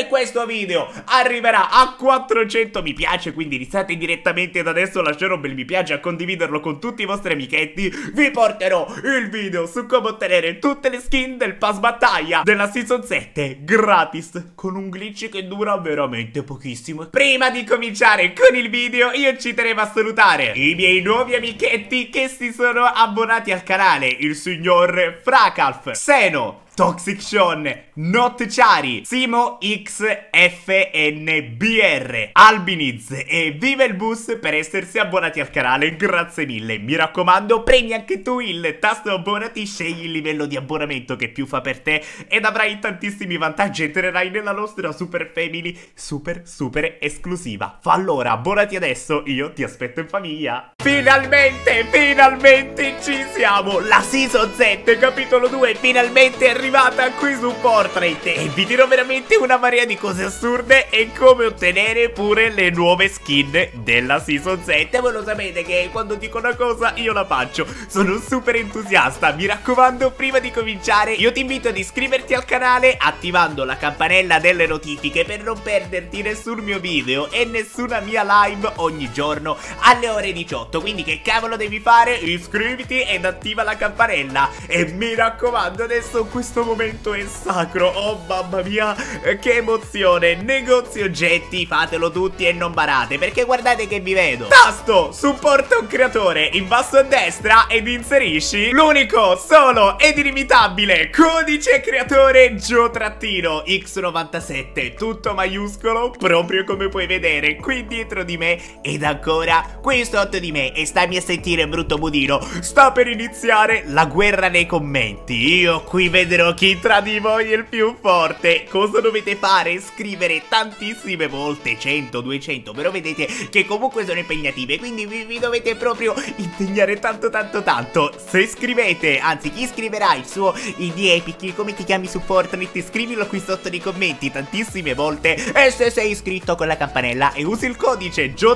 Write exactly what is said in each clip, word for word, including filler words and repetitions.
questo video arriverà a quattrocento mi piace, quindi iniziate direttamente da adesso a lasciare un bel mi piace, a condividerlo con tutti i vostri amichetti, vi porterò il video su come ottenere tutte le skin del pass battaglia della season sette gratis, con un glitch che dura veramente pochissimo. Prima di cominciare con il video io ci tenevo a salutare i miei nuovi amichetti che si sono abbonati al canale: il signor Fracalf, Seno, Toxic Sean, Not Chari, Simo X F N B R, Albiniz e Viva il Bus per essersi abbonati al canale, grazie mille. Mi raccomando, premi anche tu il tasto abbonati, scegli il livello di abbonamento che più fa per te ed avrai tantissimi vantaggi, entrerai nella nostra super family super super esclusiva. Fa allora, abbonati adesso, io ti aspetto in famiglia. Finalmente, finalmente ci siamo, la season sette capitolo due finalmente è arrivata qui su Fortnite e vi dirò veramente una marea di cose assurde e come ottenere pure le nuove skin della season sette. Voi lo sapete che quando dico una cosa io la faccio, sono super entusiasta. Mi raccomando, prima di cominciare io ti invito ad iscriverti al canale attivando la campanella delle notifiche per non perderti nessun mio video e nessuna mia live ogni giorno alle ore diciotto. Quindi che cavolo devi fare? Iscriviti ed attiva la campanella. E mi raccomando, adesso questo momento è sacro. Oh mamma mia, che emozione. Negozi oggetti, fatelo tutti e non barate, perché guardate che vi vedo. Tasto, supporta un creatore in basso a destra ed inserisci l'unico, solo ed illimitabile codice creatore Gio X novantasette, tutto maiuscolo, proprio come puoi vedere qui dietro di me. Ed ancora qui sotto di me. E stammi a sentire, brutto budino, sta per iniziare la guerra nei commenti. Io qui vedrò chi tra di voi è il più forte. Cosa dovete fare? Scrivere tantissime volte, cento, duecento, però vedete che comunque sono impegnative, quindi vi, vi dovete proprio impegnare tanto tanto tanto. Se scrivete, anzi chi scriverà il suo I D Epic, come ti chiami su Fortnite, scrivilo qui sotto nei commenti tantissime volte. E se sei iscritto con la campanella e usi il codice Gio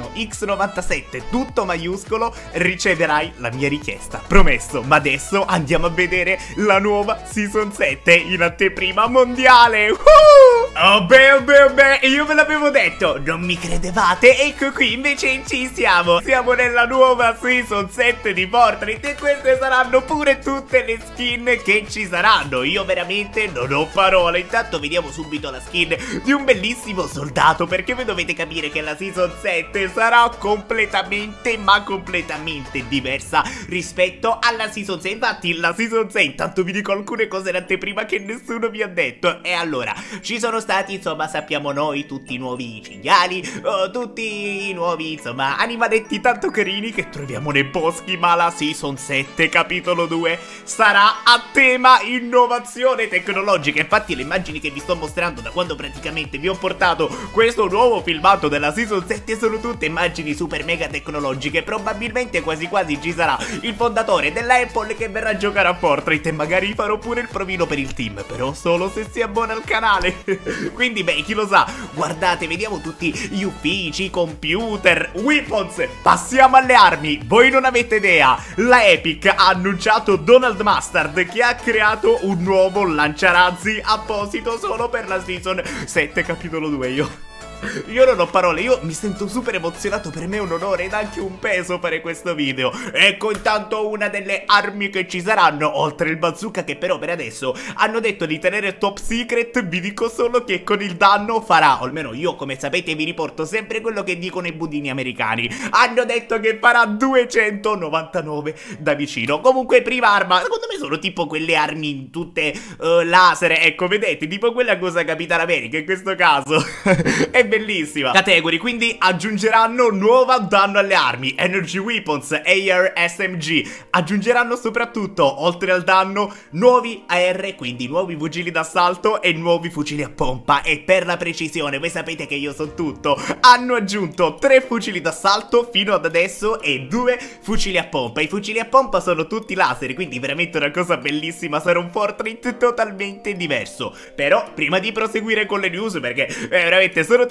X novantasette tutto maiuscolo, riceverai la mia richiesta, promesso. Ma adesso andiamo a vedere la nuova season sette in anteprima mondiale. uh! Oh beh, oh beh, oh beh, io ve l'avevo detto, non mi credevate? Ecco qui, invece ci siamo. Siamo nella nuova season sette di Fortnite e queste saranno pure tutte le skin che ci saranno. Io veramente non ho parole. Intanto vediamo subito la skin di un bellissimo soldato, perché voi dovete capire che la season sette sarà completamente ma completamente diversa rispetto alla season sei. Infatti la season sei, intanto vi dico alcune cose in anteprima che nessuno vi ha detto. E allora, ci sono stati, insomma, sappiamo noi, tutti i nuovi cinghiali, oh, tutti i nuovi, insomma, animaletti tanto carini che troviamo nei boschi. Ma la season sette capitolo due sarà a tema innovazione tecnologica. Infatti le immagini che vi sto mostrando da quando praticamente vi ho portato questo nuovo filmato della season sette sono tutte immagini super mega tecnologiche. Probabilmente quasi quasi ci sarà il fondatore della Apple che verrà a giocare a Fortnite e magari farò pure il provino per il team, però solo se si abbona al canale. Quindi beh, chi lo sa. Guardate, vediamo tutti gli uffici, i computer, weapons. Passiamo alle armi. Voi non avete idea, la Epic ha annunciato Donald Mustard, che ha creato un nuovo lanciarazzi apposito solo per la season sette capitolo due. Io Io non ho parole, io mi sento super emozionato, per me è un onore ed anche un peso fare questo video. Ecco intanto una delle armi che ci saranno, oltre il bazooka che però per adesso hanno detto di tenere top secret. Vi dico solo che con il danno farà, o almeno io come sapete vi riporto sempre quello che dicono i budini americani, hanno detto che farà duecentonovantanove da vicino. Comunque prima arma, secondo me sono tipo quelle armi tutte uh, laser, ecco vedete, tipo quella cosa Capitan America in questo caso. È bellissima. Category, quindi aggiungeranno nuova danno alle armi, Energy Weapons, A R S M G. Aggiungeranno soprattutto, oltre al danno, nuovi A R, quindi nuovi fucili d'assalto e nuovi fucili a pompa. E per la precisione, voi sapete che io so tutto, hanno aggiunto tre fucili d'assalto fino ad adesso e due fucili a pompa. I fucili a pompa sono tutti laser, quindi veramente una cosa bellissima. Sarà un Fortnite totalmente diverso. Però prima di proseguire con le news, perché eh, veramente sono tantissime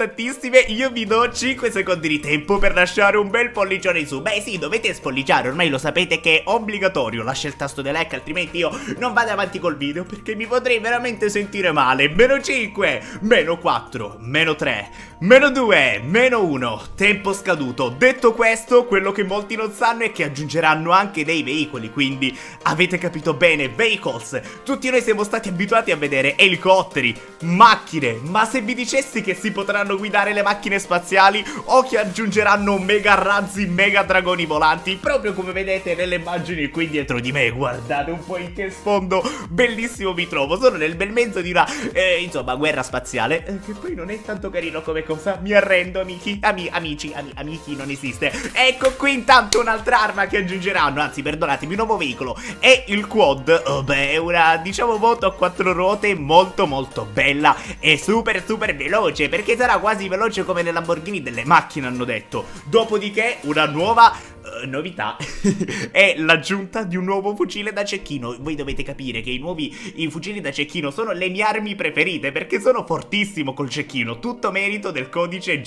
tantissime, io vi do cinque secondi di tempo per lasciare un bel pollicione in su. Beh sì, dovete spolliciare, ormai lo sapete che è obbligatorio. Lascia il tasto di like, altrimenti io non vado avanti col video, perché mi potrei veramente sentire male. Meno cinque, meno quattro, meno tre, meno due, meno uno. Tempo scaduto. Detto questo, quello che molti non sanno è che aggiungeranno anche dei veicoli, quindi avete capito bene, vehicles. Tutti noi siamo stati abituati a vedere elicotteri, macchine, ma se vi dicessi che si potranno guidare le macchine spaziali o che aggiungeranno mega razzi, mega dragoni volanti, proprio come vedete nelle immagini qui dietro di me. Guardate un po' in che sfondo bellissimo mi trovo. Sono nel bel mezzo di una, eh, insomma, guerra spaziale, eh, che poi non è tanto carino come cosa. Mi arrendo, amici, Ami amici, ami amici non esiste. Ecco qui intanto un'altra arma che aggiungeranno, anzi perdonatemi, un nuovo veicolo. È il quad. Oh, beh, è una, diciamo, moto a quattro ruote molto molto bella e super super veloce, perché sarà quasi veloce come le Lamborghini delle macchine, hanno detto. Dopodiché una nuova Uh, novità è l'aggiunta di un nuovo fucile da cecchino. Voi dovete capire che i nuovi i fucili da cecchino sono le mie armi preferite, perché sono fortissimo col cecchino. Tutto merito del codice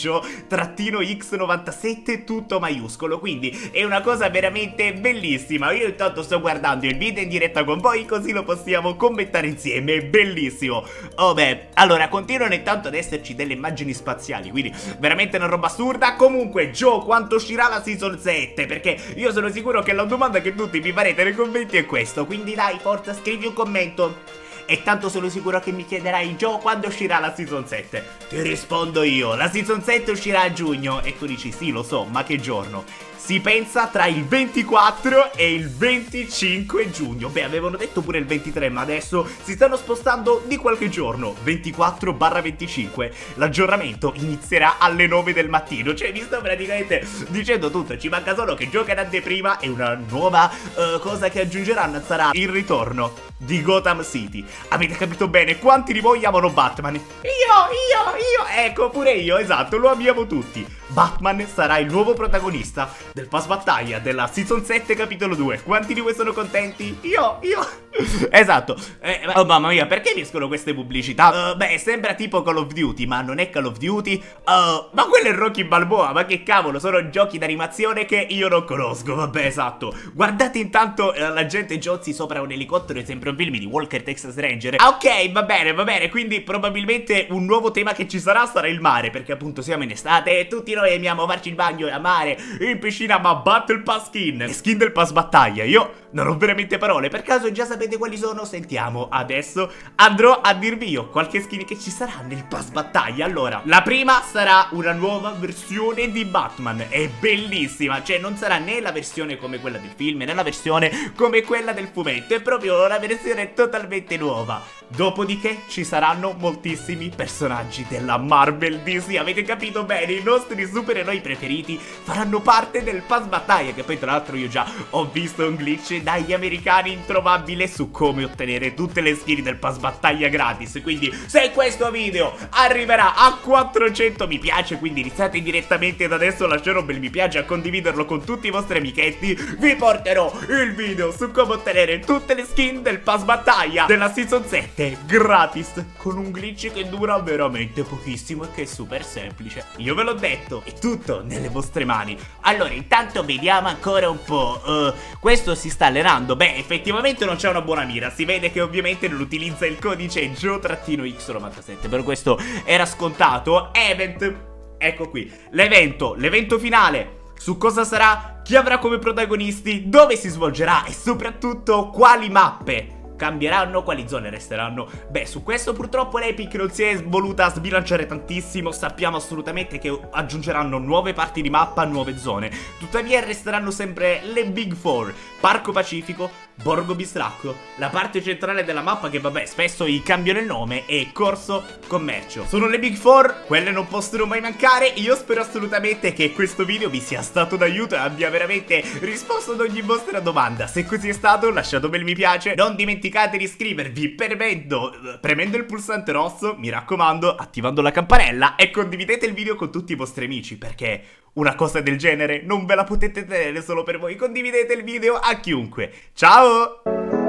Joe-X novantasette, tutto maiuscolo, quindi è una cosa veramente bellissima. Io intanto sto guardando il video in diretta con voi, così lo possiamo commentare insieme. Bellissimo. Oh beh, allora continuano intanto ad esserci delle immagini spaziali, quindi veramente una roba assurda. Comunque, Joe, quanto uscirà la season sette? Perché io sono sicuro che la domanda che tutti mi farete nei commenti è questo, quindi dai, forza, scrivi un commento. E tanto sono sicuro che mi chiederai: Joe, quando uscirà la season sette? Ti rispondo io, la season sette uscirà a giugno. E tu dici: sì, lo so, ma che giorno? Si pensa tra il ventiquattro e il venticinque giugno. Beh, avevano detto pure il ventitré, ma adesso si stanno spostando di qualche giorno. ventiquattro venticinque. L'aggiornamento inizierà alle nove del mattino. Cioè, vi sto praticamente dicendo tutto. Ci manca solo che gioca in anteprima e una nuova uh, cosa che aggiungeranno sarà il ritorno di Gotham City. Avete capito bene? Quanti di voi amano Batman? Io, io, io. Ecco, pure io, esatto, lo amiamo tutti. Batman sarà il nuovo protagonista del pass battaglia della season sette capitolo due. Quanti di voi sono contenti? Io, io. Esatto. eh, Oh mamma mia, perché mi escono queste pubblicità? uh, Beh, sembra tipo Call of Duty, ma non è Call of Duty. uh, Ma quello è Rocky Balboa. Ma che cavolo, sono giochi d'animazione che io non conosco. Vabbè, esatto. Guardate intanto uh, l'agente Jozzi sopra un elicottero. È sempre un film di Walker Texas Ranger. Ah, ok, va bene, va bene. Quindi probabilmente un nuovo tema che ci sarà sarà il mare, perché appunto siamo in estate e tutti noi amiamo farci il bagno a mare, in piscina. Ma Battle Pass skin, le skin del pass battaglia, io non ho veramente parole. Per caso già sapete quali sono? Sentiamo. Adesso andrò a dirvi io qualche skin che ci sarà nel pass battaglia. Allora, la prima sarà una nuova versione di Batman. È bellissima, cioè non sarà né la versione come quella del film né la versione come quella del fumetto. È proprio una versione totalmente nuova. Dopodiché ci saranno moltissimi personaggi della Marvel D C. Avete capito bene? I nostri supereroi preferiti faranno parte del pass battaglia, che poi tra l'altro io già ho visto un glitch dagli americani introvabile su come ottenere tutte le skin del pass battaglia gratis. Quindi se questo video arriverà a quattrocento mi piace, quindi iniziate direttamente da adesso a lasciare un bel mi piace, a condividerlo con tutti i vostri amichetti, vi porterò il video su come ottenere tutte le skin del pass battaglia della season sette gratis, con un glitch che dura veramente pochissimo e che è super semplice. Io ve l'ho detto, è tutto nelle vostre mani. Allora, intanto vediamo ancora un po'. uh, Questo si sta allenando. Beh, effettivamente non c'è una buona mira. Si vede che ovviamente non utilizza il codice Joe-X novantasette. Per questo era scontato. Event, ecco qui, l'evento, l'evento finale. Su cosa sarà? Chi avrà come protagonisti? Dove si svolgerà? E soprattutto quali mappe cambieranno, quali zone resteranno? Beh, su questo purtroppo l'Epic non si è voluta sbilanciare tantissimo. Sappiamo assolutamente che aggiungeranno nuove parti di mappa, nuove zone. Tuttavia resteranno sempre le Big Four: Parco Pacifico, Borgo Bistracco, la parte centrale della mappa che vabbè spesso gli cambiano il nome, e Corso Commercio. Sono le Big Four, quelle non possono mai mancare. Io spero assolutamente che questo video vi sia stato d'aiuto e abbia veramente risposto ad ogni vostra domanda. Se così è stato, lasciate un bel mi piace, non dimenticate di iscrivervi premendo, premendo il pulsante rosso, mi raccomando, attivando la campanella, e condividete il video con tutti i vostri amici, perché una cosa del genere non ve la potete tenere solo per voi. Condividete il video a chiunque. Ciao!